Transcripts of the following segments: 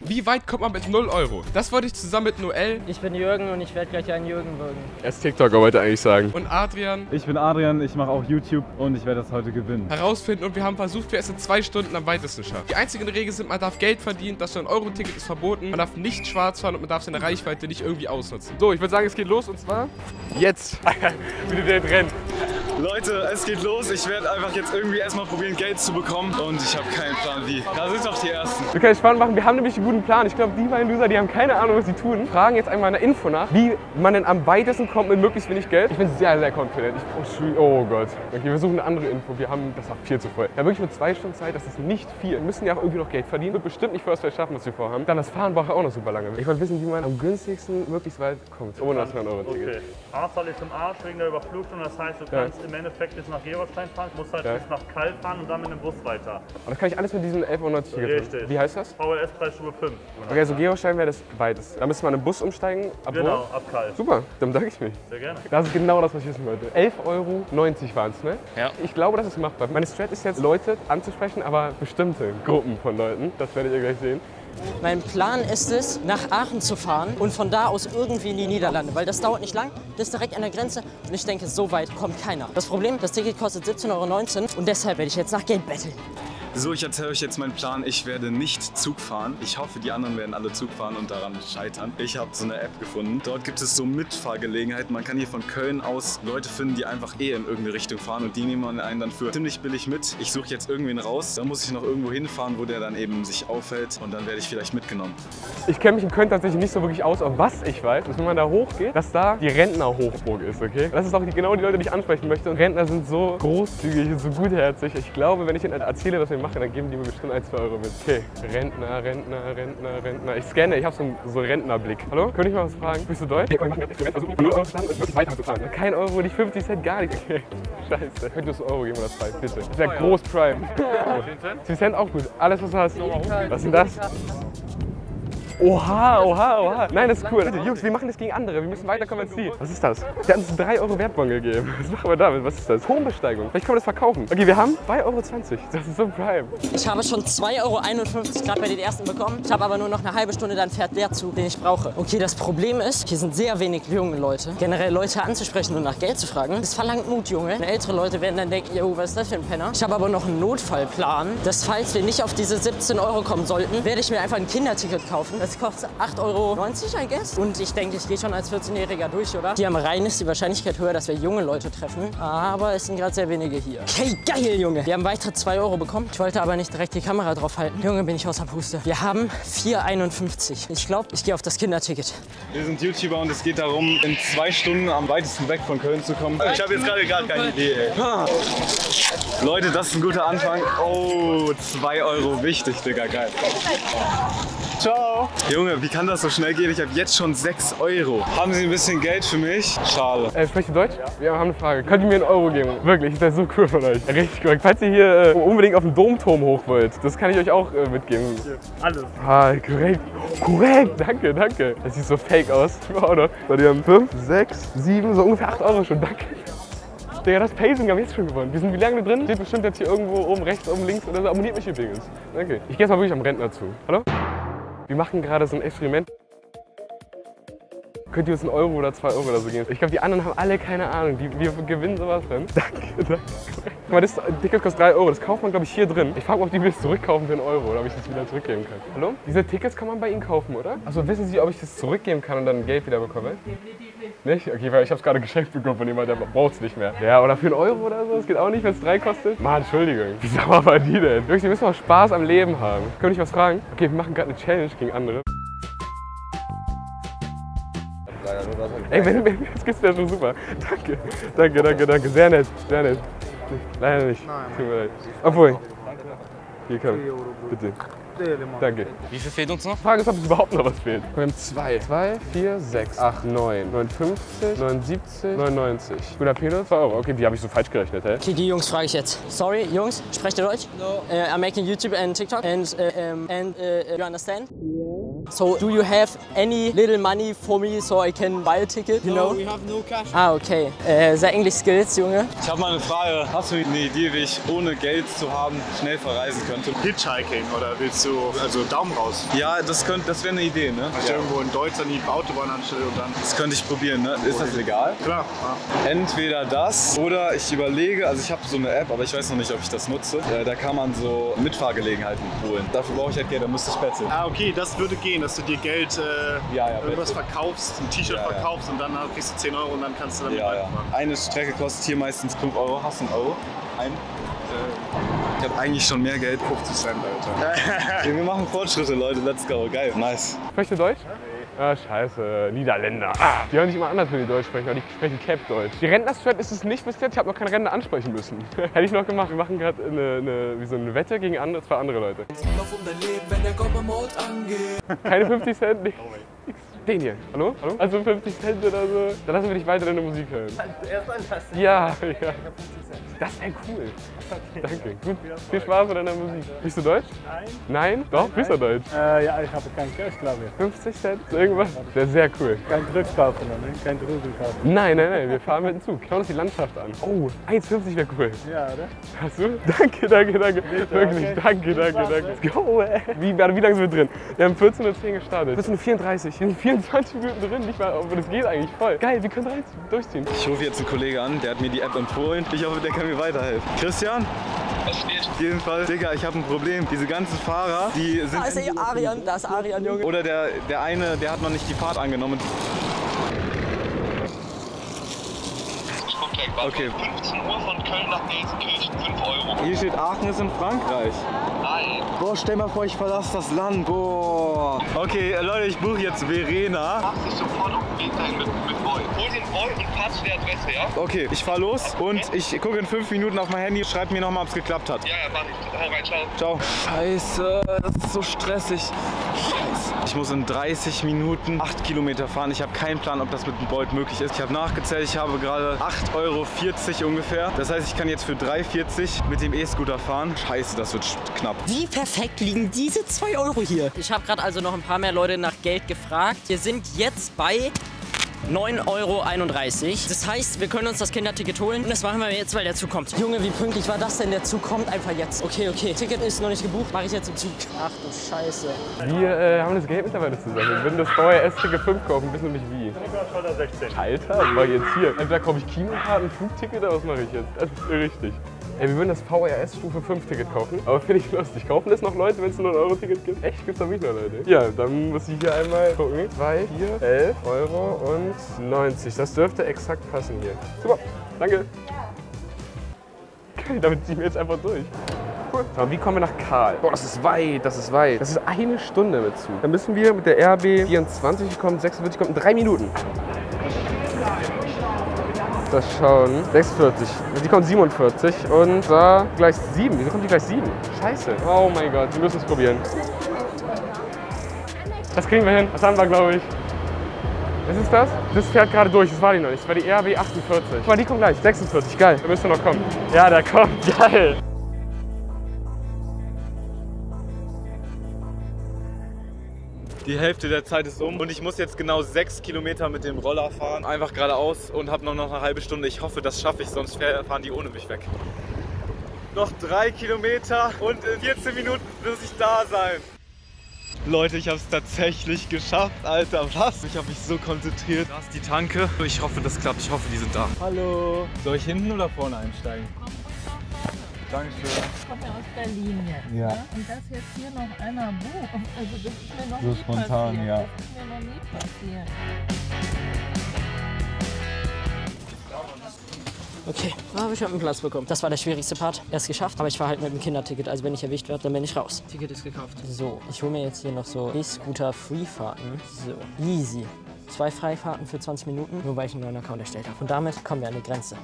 Wie weit kommt man mit 0 Euro? Das wollte ich zusammen mit Noel. Ich bin Jürgen und ich werde gleich einen Jürgen würgen. Er ist TikToker, wollte eigentlich sagen. Und Adrian. Ich bin Adrian, ich mache auch YouTube und ich werde das heute gewinnen. Herausfinden und wir haben versucht, wer es in 2 Stunden am weitesten schafft. Die einzigen Regeln sind, man darf Geld verdienen, das 9-Euro-Ticket ist verboten, man darf nicht schwarz fahren und man darf seine Reichweite nicht irgendwie ausnutzen. So, ich würde sagen, es geht los und zwar jetzt. Wie du den rennt. Leute, es geht los. Ich werde einfach jetzt irgendwie erstmal probieren, Geld zu bekommen und ich habe keinen Plan wie. Da sind auch die Ersten. Wir können spannend machen, wir haben nämlich einen guten Plan. Ich glaube, die beiden Loser, die haben keine Ahnung, was sie tun. Fragen jetzt einmal eine Info nach, wie man denn am weitesten kommt mit möglichst wenig Geld. Ich bin sehr, sehr confident. Oh Gott. Okay, wir suchen eine andere Info. Das war viel zu voll. Ja, wirklich mit 2 Stunden Zeit, das ist nicht viel. Wir müssen ja auch irgendwie noch Geld verdienen. Wird bestimmt nicht First Place schaffen, was wir vorhaben. Dann das Fahren braucht auch noch super lange. Ich wollte wissen, wie man am günstigsten möglichst weit kommt. Ohne das 9-Euro-Ticket. Okay. Ahrtal ist im Arsch wegen der Überflutung. Das heißt, du kannst im Endeffekt bis nach Gerolstein fahren, musst halt bis nach Kalk fahren und dann mit dem Bus weiter. Und dann kann ich alles mit diesem 11-Euro-Ticket. Richtig. Wie heißt das? VLS-Preisstufe 5. Okay, also Gerolstein wäre das weiteste. Da müsste man im Bus umsteigen. Ab genau, ab Kalk. Super, dann danke ich mich. Sehr gerne. Das ist genau das, was ich wissen wollte. 11,90 Euro waren es, ne? Ja. Ich glaube, das ist machbar. Meine Strat ist jetzt, Leute anzusprechen, aber bestimmte Gruppen von Leuten. Das werdet ihr gleich sehen. Mein Plan ist es, nach Aachen zu fahren und von da aus irgendwie in die Niederlande, weil das dauert nicht lang, das ist direkt an der Grenze und ich denke, so weit kommt keiner. Das Problem, das Ticket kostet 17,19 Euro und deshalb werde ich jetzt nach Geld betteln. So, ich erzähle euch jetzt meinen Plan. Ich werde nicht Zug fahren. Ich hoffe, die anderen werden alle Zug fahren und daran scheitern. Ich habe so eine App gefunden. Dort gibt es so Mitfahrgelegenheiten. Man kann hier von Köln aus Leute finden, die einfach in irgendeine Richtung fahren und die nehmen einen dann für ziemlich billig mit. Ich suche jetzt irgendwen raus. Dann muss ich noch irgendwo hinfahren, wo der dann eben sich aufhält und dann werde ich vielleicht mitgenommen. Ich kenne mich in Köln tatsächlich nicht so wirklich aus, aber was ich weiß, ist, wenn man da hochgeht, dass da die Rentnerhochburg ist, okay? Das ist auch genau die Leute, die ich ansprechen möchte. Und Rentner sind so großzügig und so gutherzig. Ich glaube, wenn ich ihnen erzähle, was wir machen, dann geben die mir bestimmt 1-2 Euro mit. Okay, Rentner. Ich scanne, ich habe so einen Rentnerblick. Hallo? Könnte ich mal was fragen? Bist du deutsch? Also, 0 Euro stand, ist wirklich weiter zu fahren. Kein Euro, nicht 50 Cent, gar nichts. Okay. Scheiße. Könntest du Euro geben oder 2, bitte? Das wäre groß Prime. 10 Cent auch gut. Alles, was du hast. Was ist denn das? Oha. Nein, das ist cool. Jungs, wir machen das gegen andere. Wir müssen weiterkommen als die. Was ist das? Der hat uns 3 Euro Wertbon gegeben. Was machen wir damit? Was ist das? Turmbesteigung. Vielleicht können wir das verkaufen. Okay, wir haben 2,20 Euro. Das ist so Prime. Ich habe schon 2,51 Euro gerade bei den ersten bekommen. Ich habe aber nur noch eine halbe Stunde, dann fährt der Zug, den ich brauche. Okay, das Problem ist, hier sind sehr wenig junge Leute. Generell Leute anzusprechen und nach Geld zu fragen, das verlangt Mut, Junge. Ältere Leute werden dann denken, jo, was ist das für ein Penner? Ich habe aber noch einen Notfallplan, dass falls wir nicht auf diese 17 Euro kommen sollten, werde ich mir einfach ein Kinderticket kaufen. Das kostet 8,90 Euro, I guess. Und ich denke, ich gehe schon als 14-Jähriger durch, oder? Hier am Rhein ist die Wahrscheinlichkeit höher, dass wir junge Leute treffen. Aber es sind gerade sehr wenige hier. Okay, geil, Junge. Wir haben weitere 2 Euro bekommen. Ich wollte aber nicht direkt die Kamera drauf halten. Junge, bin ich außer Puste. Wir haben 4,51. Ich glaube, ich gehe auf das Kinderticket. Wir sind YouTuber und es geht darum, in 2 Stunden am weitesten weg von Köln zu kommen. Ich habe jetzt gerade gar keine Idee, ey. Leute, das ist ein guter Anfang. Oh, 2 Euro. Wichtig, Digga. Geil. Ciao. Junge, wie kann das so schnell gehen? Ich habe jetzt schon 6 Euro. Haben Sie ein bisschen Geld für mich? Schade. Sprecht ihr Deutsch? Ja. Wir haben eine Frage. Könnt ihr mir 1 Euro geben? Wirklich, das wäre so cool von euch. Richtig korrekt. Falls ihr hier unbedingt auf den Domturm hoch wollt, das kann ich euch auch mitgeben. Alles. Ah, korrekt. Korrekt. Danke. Das sieht so fake aus. Warte, wir haben 5, 6, 7, so ungefähr 8 Euro schon. Danke. Digga, das Pacing haben wir jetzt schon gewonnen. Wir sind wie lange drin? Steht bestimmt jetzt hier irgendwo oben rechts, oben links oder so. Abonniert mich übrigens. Danke. Ich gehe jetzt mal wirklich am Rentner zu. Hallo? Wir machen gerade so ein Experiment. Könnt ihr uns 1 Euro oder 2 Euro oder so geben? Ich glaube, die anderen haben alle keine Ahnung. Wir gewinnen sowas dann. Danke. Guck mal, das Ticket kostet 3 Euro. Das kauft man, glaube ich, hier drin. Ich frage mich, ob die mir das zurückkaufen für 1 Euro oder ob ich das wieder zurückgeben kann. Hallo? Diese Tickets kann man bei Ihnen kaufen, oder? Also wissen Sie, ob ich das zurückgeben kann und dann Geld wieder bekomme? Nicht? Okay, weil ich habe es gerade geschenkt bekommen von jemandem, der braucht es nicht mehr. Ja, oder für 1 Euro oder so? Das geht auch nicht, wenn es 3 kostet? Mann, Entschuldigung. Wie sauer war die denn? Wirklich, wir müssen auch Spaß am Leben haben. Können ich was fragen? Okay, wir machen gerade eine Challenge gegen andere. Ey, das gibt's ja schon super. Danke. Sehr nett. Leider nicht. Tut mir leid. Obwohl. Hier, komm. Bitte. Danke. Wie viel fehlt uns noch? Die Frage ist, ob es überhaupt noch was fehlt. Wir haben 2, 4, 6, 8, 9, 59, 79, 99. Guter Pedo, 2 Euro. Okay, die habe ich so falsch gerechnet, hä? Okay, die Jungs frage ich jetzt. Sorry, Jungs, sprecht ihr Deutsch? No. I'm making YouTube and TikTok and you understand? Yeah. So, do you have any little money for me so I can buy a ticket, you know? No, we have no cash. Ah, okay. Sehr English Skills, Junge. Ich habe mal eine Frage. Hast du eine Idee, wie ich ohne Geld zu haben schnell verreisen könnte? Hitchhiking oder willst du also Daumen raus? Ja, das wäre eine Idee, ne? Ja. Irgendwo in Deutschland die Autobahnanstelle und dann. Das könnte ich probieren, ne? Ist das legal? Klar. Ja. Entweder das oder ich überlege, also ich habe so eine App, aber ich weiß noch nicht, ob ich das nutze. Da kann man so Mitfahrgelegenheiten holen. Dafür brauche ich halt Geld, da müsste ich betteln. Ah, okay, das würde gehen, dass du dir Geld irgendwas verkaufst, ein T-Shirt verkaufst und dann kriegst du 10 € und dann kannst du damit weiterfahren. Eine Strecke kostet hier meistens 5 €. Hast du einen Euro? Ich habe eigentlich schon mehr Geld. 50 Cent, Alter. Wir machen Fortschritte, Leute. Let's go. Geil. Nice. Sprichst du Deutsch? Ah, scheiße, Niederländer. Ah, die hören sich immer anders, wenn die Deutsch sprechen, weil die sprechen Cap-Deutsch. Die Rentner-Strat ist es nicht bis jetzt, ich habe noch keinen Rentner ansprechen müssen. Hätte ich noch gemacht. Wir machen gerade wie so eine Wette gegen zwei andere Leute. Lauf um dein Leben, wenn der Gommer-Mode angeht. Keine 50 Cent, nix. Den hier. Hallo? Hallo? Also 50 Cent oder so. Dann lassen wir dich weiter deine Musik hören. Erst anlassen. Ja, ja. Das wäre cool. Danke. Gut. Viel Spaß mit deiner Musik. Bist du Deutsch? Nein. Nein? Doch? Bist du Deutsch? Ja, ich habe kein Cash, glaube ich. 50 Cent? Irgendwas? Das wäre sehr cool. Kein Drugs kaufen, ne? Kein Drogen kaufen. Nein, nein, nein. Wir fahren mit dem Zug. Schauen uns die Landschaft an. Oh, 1,50 wäre cool. Ja, oder? Hast du? Danke, danke, danke. Wirklich, okay. danke, danke, danke. Let's go, ey. Wie lange sind wir drin? Wir haben 14:10 Uhr gestartet. 14:34 Uhr. Wir sind 24 Minuten drin. Nicht mal, aber das geht eigentlich voll. Geil, wir können durchziehen. Ich rufe jetzt einen Kollegen an, der hat mir die App empfohlen. Ich hoffe, der kann mir weiterhelfen. Christian? Was steht? Auf jeden Fall. Digga, ich habe ein Problem. Diese ganzen Fahrer, die sind... Da ist Arian, da ist Arian, Junge. Oder der eine, der hat noch nicht die Fahrt angenommen. Ich guck direkt mal. Okay. 15 Uhr von Köln nach Gelsenkirchen, 5 €. Hier steht, Aachen ist in Frankreich. Nein. Boah, stell mal vor, ich verlasse das Land. Boah. Okay, Leute, ich buche jetzt Verena. Mach dich sofort auf den Weg dahin mit Boy. Hol den Boy und fahr zu der Adresse, ja? Okay, ich fahr los und ich gucke in 5 Minuten auf mein Handy. Schreib mir nochmal, ob es geklappt hat. Ja, warte. Hau rein, ciao. Ciao. Scheiße, das ist so stressig. Scheiße. Ich muss in 30 Minuten 8 Kilometer fahren. Ich habe keinen Plan, ob das mit dem Bolt möglich ist. Ich habe nachgezählt, ich habe gerade 8,40 € ungefähr. Das heißt, ich kann jetzt für 3,40 € mit dem E-Scooter fahren. Scheiße, das wird knapp. Wie perfekt liegen diese 2 € hier? Ich habe gerade also noch ein paar mehr Leute nach Geld gefragt. Wir sind jetzt bei 9,31 €. Das heißt, wir können uns das Kinderticket holen. Und das machen wir jetzt, weil der Zug kommt. Junge, wie pünktlich war das denn? Der Zug kommt einfach jetzt. Okay, okay. Ticket ist noch nicht gebucht. Mache ich jetzt im Zug. Ach du Scheiße. Wir haben das Geld mittlerweile zusammen. Wir würden das VRS-Ticket 5 kaufen. Wissen wir nicht wie. Schalter 16. Alter, was mache ich jetzt hier? Entweder kaufe ich Kinokarten, Flugticket oder was mache ich jetzt? Das ist richtig. Ey, wir würden das VRS Stufe 5 Ticket kaufen, aber finde ich lustig. Kaufen das noch Leute, wenn es nur ein Euro-Ticket gibt? Echt? Gibt's da wirklich noch Leute? Ja, dann muss ich hier einmal gucken. 2, 4, 11 € und 90. Das dürfte exakt passen hier. Super, danke. Geil, damit ziehen wir jetzt einfach durch. Cool. So, wie kommen wir nach Karl? Boah, das ist weit, das ist weit. Das ist 1 Stunde mit Zug. Dann müssen wir mit der RB 24 kommen, 46 kommen, in 3 Minuten. Das schauen. 46. Die kommt 47 und da gleich 7. Wieso kommt die gleich 7? Scheiße. Oh mein Gott, wir müssen es probieren. Das kriegen wir hin. Das haben wir, glaube ich. Was ist das? Das fährt gerade durch. Das war die noch nicht. Das war die RB 48. Guck mal, die kommt gleich. 46. Geil. Da müsste noch kommen. Ja, der kommt. Geil. Die Hälfte der Zeit ist um und ich muss jetzt genau 6 Kilometer mit dem Roller fahren. Einfach geradeaus und habe noch eine halbe Stunde. Ich hoffe, das schaffe ich, sonst fahren die ohne mich weg. Noch 3 Kilometer und in 14 Minuten muss ich da sein. Leute, ich habe es tatsächlich geschafft, Alter, was? Ich habe mich so konzentriert. Da ist die Tanke. Ich hoffe, das klappt. Ich hoffe, die sind da. Hallo. Soll ich hinten oder vorne einsteigen? Dankeschön. Ich komme ja aus Berlin jetzt. Ja. Ne? Und dass jetzt hier noch einer bucht, also das ist mir noch So nie spontan, passiert. ja. Das ist mir noch nie passiert. Okay, habe ich einen Platz bekommen. Das war der schwierigste Part. Erst geschafft, aber ich war halt mit dem Kinderticket. Also wenn ich erwischt werde, dann bin ich raus. Ticket ist gekauft. So, ich hole mir jetzt hier noch so E-Scooter-Free-Fahrten. So, easy. 2 Freifahrten für 20 Minuten, nur weil ich einen neuen Account erstellt habe. Und damit kommen wir an die Grenze.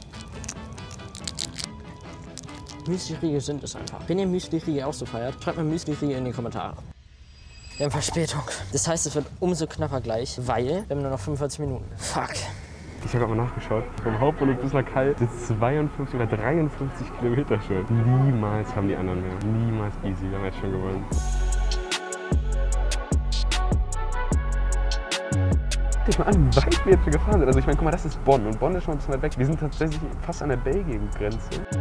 Müsli-Riegel sind es einfach. Wenn ihr Müsli-Riegel auch so feiert, schreibt mir Müsli-Riegel in die Kommentare. Wir haben Verspätung. Das heißt, es wird umso knapper gleich, weil wir haben nur noch 45 Minuten. Fuck. Ich habe gerade mal nachgeschaut. Vom Hauptbahnhof bis nach Kall sind 52 oder 53 Kilometer schon. Niemals haben die anderen mehr. Niemals easy. Wir haben jetzt schon gewonnen. Guck mal an, wie weit wir jetzt schon gefahren sind. Also ich meine, guck mal, das ist Bonn und Bonn ist schon ein bisschen weit weg. Wir sind tatsächlich fast an der Belgien-Grenze.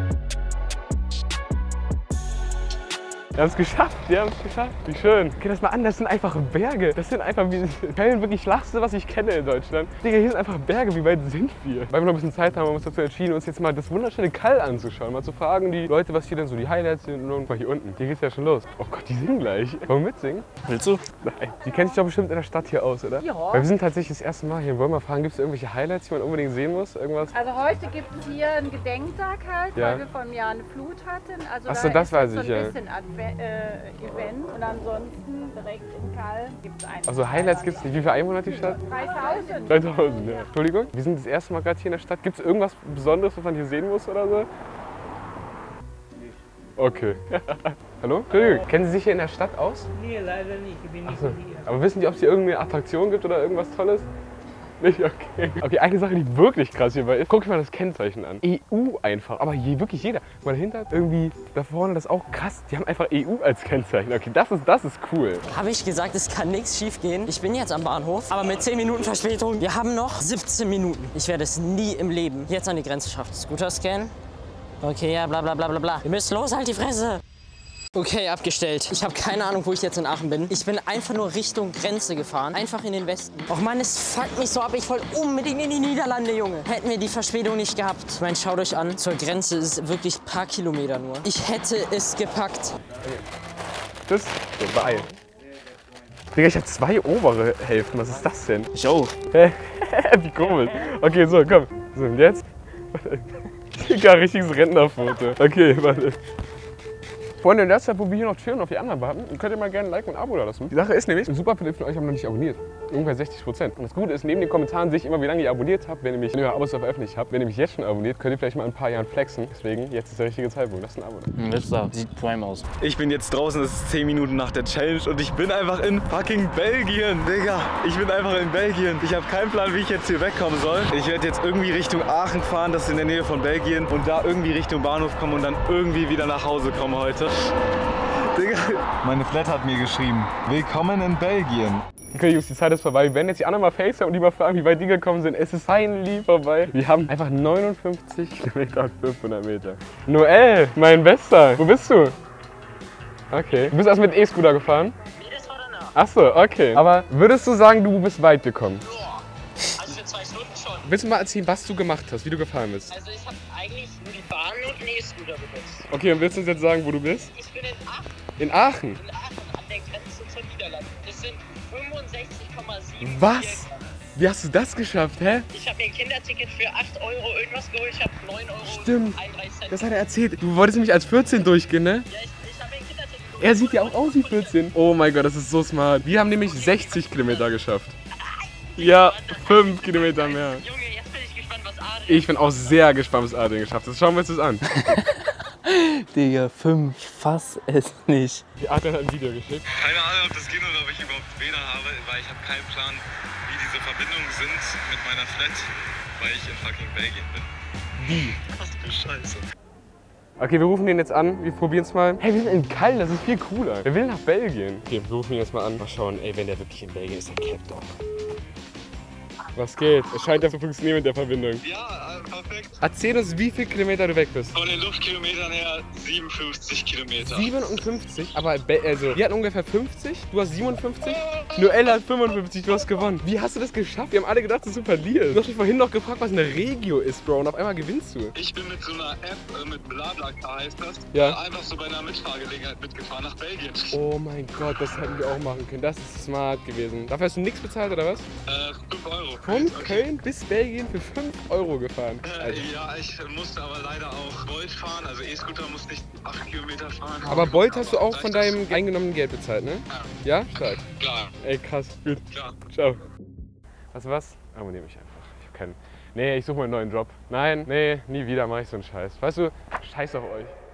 Wir haben es geschafft, wir haben es geschafft. Wie schön. Guck das mal an, das sind einfach Berge. Das sind einfach wie Köln, wirklich Flachste, was ich kenne in Deutschland. Digga, hier sind einfach Berge, wie weit sind wir? Weil wir noch ein bisschen Zeit haben, haben wir uns dazu entschieden, uns jetzt mal das wunderschöne Kall anzuschauen. Mal zu fragen, die Leute, was hier denn so die Highlights sind. Und mal hier unten. Hier geht's ja schon los. Oh Gott, die singen gleich. Wollen wir mitsingen? Willst du? Nein. Die kennt sich doch bestimmt in der Stadt hier aus, oder? Ja. Weil wir sind tatsächlich das erste Mal hier. Wollen wir mal fragen, gibt es irgendwelche Highlights, die man unbedingt sehen muss? Irgendwas? Also heute gibt es hier einen Gedenktag halt, Ja. weil wir vor einem Jahr eine Flut hatten. Also Ach so, da das ist weiß so ich, ein ja. bisschen Event und ansonsten direkt in Kall gibt es einen. Also Highlights gibt es nicht. Wie viele Einwohner hat die Stadt? 3000. 3000, ja. Entschuldigung, wir sind das erste Mal gerade hier in der Stadt. Gibt es irgendwas Besonderes, was man hier sehen muss oder so? Okay. Hallo? Entschuldigung, kennen Sie sich hier in der Stadt aus? Nee, leider nicht. Ich bin nicht So. hier. Aber wissen Sie, ob es hier irgendeine Attraktion gibt oder irgendwas Tolles? Nicht? Okay. Okay, eine Sache, die wirklich krass hierbei ist, guck dir mal das Kennzeichen an. EU einfach. Aber hier wirklich jeder. Guck mal dahinter, irgendwie da vorne, das ist auch krass. Die haben einfach EU als Kennzeichen. Okay, das ist cool. Habe ich gesagt, es kann nichts schief gehen. Ich bin jetzt am Bahnhof, aber mit 10 Minuten Verspätung. Wir haben noch 17 Minuten. Ich werde es nie im Leben jetzt an die Grenze schaffen. Scooter-Scan. Okay, ja, bla bla bla bla bla. Ihr müsst los, halt die Fresse. Okay, abgestellt. Ich habe keine Ahnung, wo ich jetzt in Aachen bin. Ich bin einfach nur Richtung Grenze gefahren. Einfach in den Westen. Och Mann, es fuckt mich so ab. Ich wollte unbedingt in die Niederlande, Junge. Hätten wir die Verspätung nicht gehabt. Ich meine, schaut euch an. Zur Grenze ist es wirklich ein paar Kilometer nur. Ich hätte es gepackt. Tschüss. So, beeilt. Digga, ich habe 2 obere Hälften. Was ist das denn? Ich auch. Hä? Wie komisch. Okay, so, komm. So, und jetzt? Digga, richtiges Rentnerfoto. Okay, warte. Freunde, in der Zeit, wo wir hier noch chillen und auf die anderen warten, könnt ihr mal gerne ein Like und ein Abo da lassen. Die Sache ist nämlich, super viele von euch haben noch nicht abonniert. Ungefähr 60%. Und das Gute ist, neben den Kommentaren sehe ich immer, wie lange ihr abonniert habt. Wenn ihr eure Abos veröffentlicht habt, wenn ihr mich jetzt schon abonniert, könnt ihr vielleicht mal in ein paar Jahren flexen. Deswegen, jetzt ist der richtige Zeitpunkt. Lasst ein Abo da. Das da. Sieht prime aus. Ich bin jetzt draußen, es ist 10 Minuten nach der Challenge und ich bin einfach in fucking Belgien, Digga. Ich bin einfach in Belgien. Ich habe keinen Plan, wie ich jetzt hier wegkommen soll. Ich werde jetzt irgendwie Richtung Aachen fahren, das ist in der Nähe von Belgien. Und da irgendwie Richtung Bahnhof kommen und dann irgendwie wieder nach Hause kommen heute. Digga. Meine Flat hat mir geschrieben, willkommen in Belgien. Okay, Jungs, die Zeit ist vorbei. Wir werden jetzt die anderen mal FaceTime und die mal fragen, wie weit die gekommen sind. Es ist finally vorbei. Wir haben einfach 59 Kilometer und 500 Meter. Noel, mein Bester, wo bist du? Okay. Du bist erst mit E-Scooter gefahren? Nee, das war danach. Ach so, okay. Aber würdest du sagen, du bist weit gekommen? Boah, also für 2 Stunden schon. Willst du mal erzählen, was du gemacht hast, wie du gefahren bist? Also ich habe eigentlich nur die Bahn und einen E-Scooter benutzt. Okay, und willst du uns jetzt sagen, wo du bist? Ich bin in Aachen. In Aachen? In Aachen, an der Grenze zur Niederlande. Das sind 65,7. Was? Wie hast du das geschafft, hä? Ich habe mir ein Kinderticket für 8 Euro irgendwas geholt. Ich habe 9 Euro. Stimmt. 31 Cent. Das hat er erzählt. Du wolltest nämlich als 14 durchgehen, ne? Ja, ich habe mir ein Kinderticket geholt. Er sieht ja auch aus wie 14. Oh mein Gott, das ist so smart. Wir haben nämlich 60 Kilometer geschafft. Ja, 5 Kilometer mehr. Junge, jetzt bin ich gespannt, was Adrian... Ich bin auch sehr gespannt, was Adrian geschafft hat. Schauen wir uns das an. Digga, 5, ich fass es nicht. Die Adrian hat ein Video geschickt. Keine Ahnung, ob das geht oder ob ich überhaupt WLAN habe, weil ich habe keinen Plan, wie diese Verbindungen sind mit meiner Flat, weil ich in fucking Belgien bin. Wie? Was für Scheiße. Okay, wir rufen den jetzt an. Wir probieren es mal. Hey, wir sind in Köln, das ist viel cooler. Wir will nach Belgien. Okay, wir rufen ihn jetzt mal an. Mal schauen, ey, wenn der wirklich in Belgien ist, dann cappt doch. Was geht? Es scheint ja zu funktionieren mit der Verbindung. Ja, perfekt. Erzähl uns, wie viele Kilometer du weg bist. Von den Luftkilometern her 57 Kilometer. 57? Aber also, wir hatten ungefähr 50, du hast 57, Noel hat 55, du hast gewonnen. Wie hast du das geschafft? Wir haben alle gedacht, dass du verlierst. Du hast mich vorhin noch gefragt, was eine Regio ist, Bro, und auf einmal gewinnst du. Ich bin mit so einer App, mit BlaBlaCar heißt das, ja, einfach so bei einer Mitfahrgelegenheit mitgefahren nach Belgien. Oh mein Gott, das hätten wir auch machen können. Das ist smart gewesen. Dafür hast du nichts bezahlt, oder was? 5 Euro. Von Köln bis Belgien für 5 Euro gefahren. Ja, ich musste aber leider auch Bolt fahren, also E-Scooter musste ich 8 Kilometer fahren. Aber Bolt hast du auch von deinem eingenommenen Geld bezahlt, ne? Ja? Stark. Klar. Ey, krass. Gut. Klar. Ciao. Weißt du was? Abonniere mich einfach. Ich hab keinen... Nee, ich suche mir einen neuen Job. Nein, nee, nie wieder mache ich so einen Scheiß. Weißt du, scheiß auf euch.